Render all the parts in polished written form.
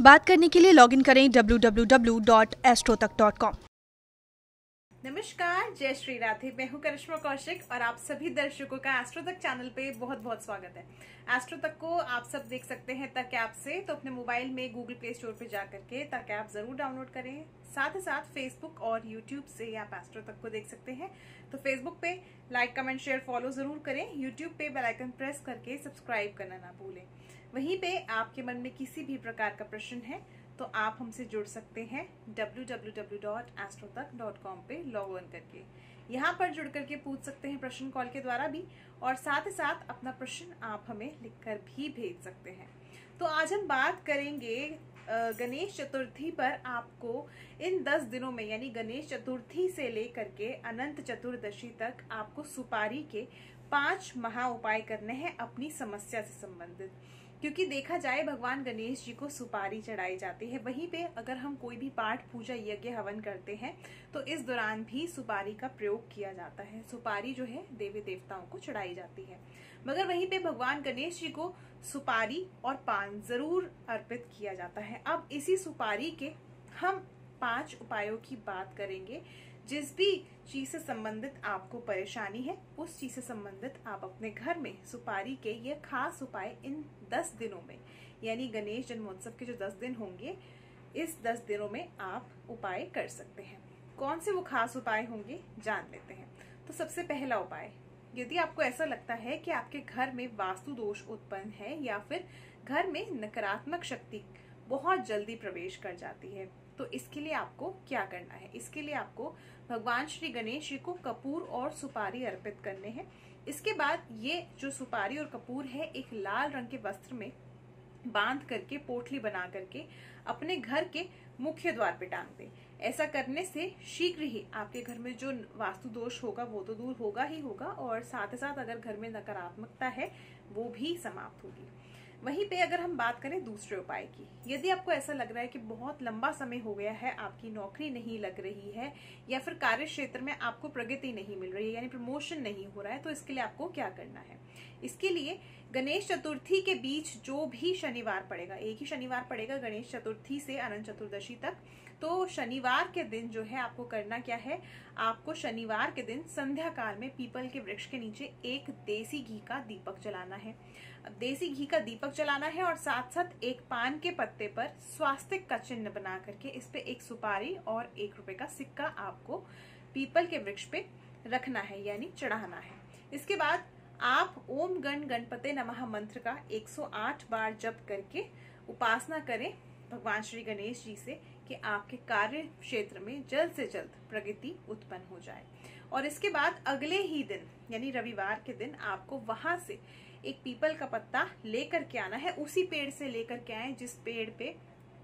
बात करने के लिए लॉगिन करें www.astrotak.com। नमस्कार, जय श्री राधे। मैं हूं करिश्मा कौशिक और आप सभी दर्शकों का एस्ट्रो तक चैनल पे बहुत बहुत स्वागत है। एस्ट्रो तक को आप सब देख सकते हैं तक ऐप से, तो अपने मोबाइल में गूगल प्ले स्टोर पे जा करके तक ऐप जरूर डाउनलोड करें। साथ ही साथ फेसबुक और यूट्यूब से आप एस्ट्रो तक को देख सकते हैं। तो फेसबुक पे लाइक, कमेंट, शेयर, फॉलो जरूर करें। यूट्यूब पे बेल आइकन प्रेस करके सब्सक्राइब करना ना भूलें। वहीं पे आपके मन में किसी भी प्रकार का प्रश्न है तो आप हमसे जुड़ सकते हैं www.astrotak.com पे लॉग इन करके। यहाँ पर जुड़ करके पूछ सकते हैं प्रश्न कॉल के द्वारा भी, और साथ ही साथ अपना प्रश्न आप हमें लिखकर भी भेज सकते हैं। तो आज हम बात करेंगे गणेश चतुर्थी पर आपको इन 10 दिनों में, यानी गणेश चतुर्थी से लेकर के अनंत चतुर्दशी तक आपको सुपारी के 5 महा उपाय करने हैं अपनी समस्या से संबंधित। क्योंकि देखा जाए भगवान गणेश जी को सुपारी चढ़ाई जाती है, वहीं पे अगर हम कोई भी पाठ, पूजा, यज्ञ, हवन करते हैं तो इस दौरान भी सुपारी का प्रयोग किया जाता है। सुपारी जो है देवी देवताओं को चढ़ाई जाती है, मगर वहीं पे भगवान गणेश जी को सुपारी और पान जरूर अर्पित किया जाता है। अब इसी सुपारी के हम 5 उपायों की बात करेंगे। जिस भी चीज से संबंधित आपको परेशानी है, उस चीज से संबंधित आप अपने घर में सुपारी के ये खास उपाय इन 10 दिनों में, यानी गणेश जन्मोत्सव के जो 10 दिन होंगे, इस 10 दिनों में आप उपाय कर सकते हैं। कौन से वो खास उपाय होंगे जान लेते हैं। तो सबसे पहला उपाय, यदि आपको ऐसा लगता है कि आपके घर में वास्तु दोष उत्पन्न है या फिर घर में नकारात्मक शक्ति बहुत जल्दी प्रवेश कर जाती है, तो इसके लिए आपको क्या करना है। इसके लिए आपको भगवान श्री गणेश जी को कपूर और सुपारी अर्पित करने हैं। इसके बाद ये जो सुपारी और कपूर है, एक लाल रंग के वस्त्र में बांध करके, पोटली बना करके अपने घर के मुख्य द्वार पे टांग दें। ऐसा करने से शीघ्र ही आपके घर में जो वास्तु दोष होगा वो तो दूर होगा ही होगा, और साथ ही साथ अगर घर में नकारात्मकता है वो भी समाप्त होगी। वहीं पे अगर हम बात करें दूसरे उपाय की, यदि आपको ऐसा लग रहा है कि बहुत लंबा समय हो गया है, आपकी नौकरी नहीं लग रही है या फिर कार्य क्षेत्र में आपको प्रगति नहीं मिल रही है, यानी प्रमोशन नहीं हो रहा है, तो इसके लिए आपको क्या करना है। इसके लिए गणेश चतुर्थी के बीच जो भी शनिवार पड़ेगा, एक ही शनिवार पड़ेगा गणेश चतुर्थी से अनंत चतुर्दशी तक, तो शनिवार के दिन जो है आपको करना क्या है, आपको शनिवार के दिन संध्या काल में पीपल के वृक्ष के नीचे एक देसी घी का दीपक जलाना है। देसी घी का दीपक जलाना है और साथ साथ एक पान के पत्ते पर स्वास्तिक का चिन्ह बना करके इस पे एक सुपारी और 1 रुपए का सिक्का आपको पीपल के वृक्ष पे रखना है, यानी चढ़ाना है। इसके बाद आप ओम गण गणपते नमः मंत्र का 108 बार जप करके उपासना करें भगवान श्री गणेश जी से कि आपके कार्य क्षेत्र में जल्द से जल्द प्रगति उत्पन्न हो जाए। और इसके बाद अगले ही दिन, यानी रविवार के दिन, आपको वहां से एक पीपल का पत्ता लेकर के आना है। उसी पेड़ से लेकर के आए जिस पेड़ पे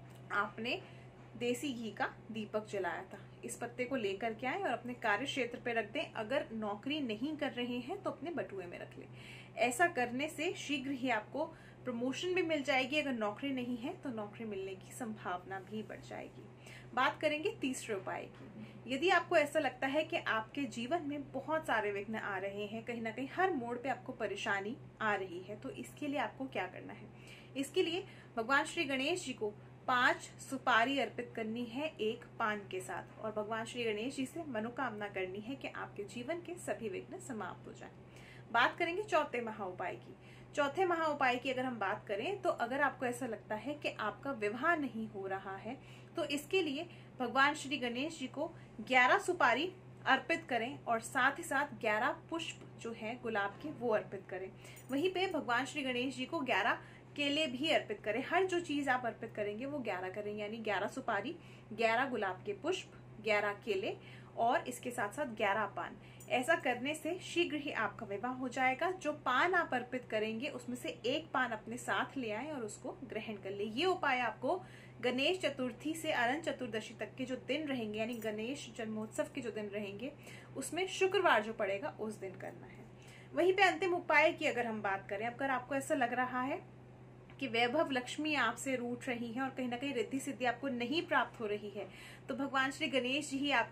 आपने देसी घी का दीपक जलाया था। इस पत्ते को लेकर के आए और अपने कार्य क्षेत्र पे रख दें। अगर नौकरी नहीं कर रहे हैं तो अपने बटुए में रख लें। ऐसा करने से शीघ्र ही आपको प्रमोशन भी मिल जाएगी। अगर नौकरी नहीं है तो नौकरी मिलने की संभावना भी बढ़ जाएगी। बात करेंगे तीसरे उपाय की। यदि आपको ऐसा लगता है कि आपके जीवन में बहुत सारे विघ्न आ रहे हैं, कहीं ना कहीं हर मोड़ पे आपको परेशानी आ रही है, तो इसके लिए आपको क्या करना है। इसके लिए भगवान श्री गणेश जी को 5 सुपारी अर्पित करनी है एक पान के साथ, और भगवान श्री गणेश जी से मनोकामना करनी है कि आपके जीवन के सभी विघ्न समाप्त हो जाएं। बात करेंगे चौथे महा उपाय की। चौथे महा उपाय की अगर हम बात करें, तो अगर आपको ऐसा लगता है कि आपका विवाह नहीं हो रहा है, तो इसके लिए भगवान श्री गणेश जी को 11 सुपारी अर्पित करें और साथ ही साथ 11 पुष्प जो है गुलाब के वो अर्पित करें। वहीं पे भगवान श्री गणेश जी को 11 केले भी अर्पित करें। हर जो चीज आप अर्पित करेंगे वो 11 करें, यानी 11 सुपारी, 11 गुलाब के पुष्प, 11 केले और इसके साथ साथ 11 पान। ऐसा करने से शीघ्र ही आपका विवाह हो जाएगा। जो पान आप अर्पित करेंगे उसमें से एक पान अपने साथ ले आए और उसको ग्रहण कर ले। ये उपाय आपको गणेश चतुर्थी से अनंत चतुर्दशी तक के जो दिन रहेंगे, यानी गणेश जन्मोत्सव के जो दिन रहेंगे, उसमें शुक्रवार जो पड़ेगा उस दिन करना है। वहीं पे अंतिम उपाय की अगर हम बात करें, अगर आपको ऐसा लग रहा है कि वैभव लक्ष्मी आपसे रूठ रही है और कहीं ना कहीं रिद्धि सिद्धि आपको नहीं प्राप्त हो रही है, तो भगवान श्री गणेश जी ही आपके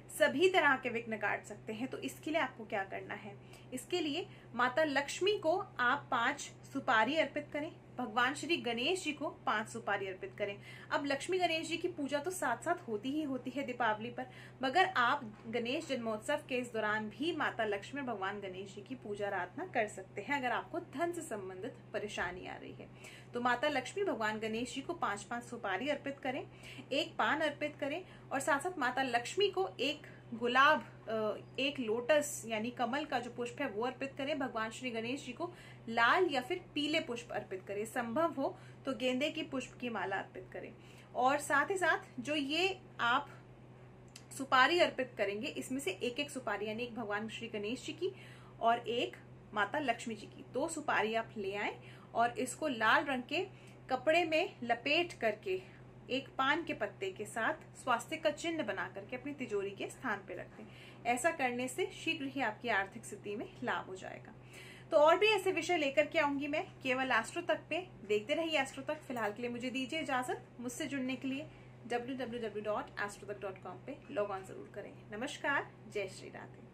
सभी तरह के विघ्न काट सकते हैं। तो इसके लिए आपको क्या करना है, इसके लिए माता लक्ष्मी को आप 5 सुपारी अर्पित करें, भगवान श्री गणेश जी को 5 सुपारी अर्पित करें। अब लक्ष्मी गणेश जी की पूजा तो साथ साथ होती ही होती है दीपावली पर, मगर आप गणेश जन्मोत्सव के इस दौरान भी माता लक्ष्मी और भगवान गणेश जी की पूजा आराधना कर सकते हैं अगर आपको धन से संबंधित परेशानी आ रही है। तो माता लक्ष्मी भगवान गणेश जी को 5-5 सुपारी अर्पित करें, 1 पान अर्पित करें और साथ साथ माता लक्ष्मी को 1 गुलाब, 1 लोटस यानी कमल का जो पुष्प है वो अर्पित करें। भगवान श्री गणेश जी को लाल या फिर पीले पुष्प अर्पित करें, संभव हो तो गेंदे की पुष्प की माला अर्पित करें। और साथ ही साथ जो ये आप सुपारी अर्पित करेंगे इसमें से 1-1 सुपारी यानी 1 भगवान श्री गणेश जी की और 1 माता लक्ष्मी जी की 2 सुपारी आप ले आए और इसको लाल रंग के कपड़े में लपेट करके 1 पान के पत्ते के साथ स्वास्तिक का चिन्ह बना करके अपनी तिजोरी के स्थान पे रख दें। ऐसा करने से शीघ्र ही आपकी आर्थिक स्थिति में लाभ हो जाएगा। तो और भी ऐसे विषय लेकर के आऊंगी मैं केवल एस्ट्रो तक पे। देखते रहिए एस्ट्रो तक। फिलहाल के लिए मुझे दीजिए इजाजत। मुझसे जुड़ने के लिए www.astrotak.com पे लॉग ऑन जरूर करें। नमस्कार, जय श्री राधे।